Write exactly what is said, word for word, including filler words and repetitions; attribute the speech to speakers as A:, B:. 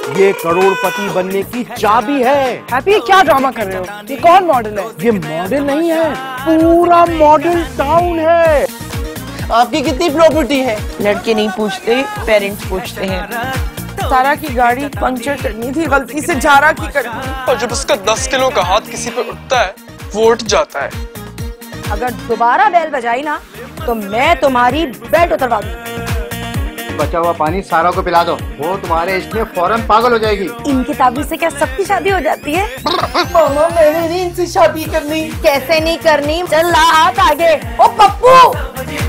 A: ये करोड़पति बनने की चाबी है।
B: हैप्पी क्या ड्रामा कर रहे हो? ये कौन मॉडल है?
A: ये मॉडल नहीं है, पूरा मॉडल टाउन है।
C: आपकी कितनी प्रॉपर्टी है?
B: लड़के नहीं पूछते, पेरेंट्स पूछते हैं। सारा की गाड़ी पंक्चर करनी थी, गलती से झारा की कर दी।
D: और जब उसका दस किलो का हाथ किसी पे उठता है वो उठ जाता है।
B: अगर दोबारा बेल बजाई ना तो मैं तुम्हारी बेल्ट उतरवा दूंगी।
E: बचा हुआ पानी सारा को पिला दो, वो तुम्हारे इश्क में फौरन पागल हो जाएगी।
B: इन किताबी से क्या सबकी शादी हो जाती है?
C: मामा मैंने नहीं इनसे शादी करनी।
B: कैसे नहीं करनी? चल ला हाथ आगे। ओ पप्पू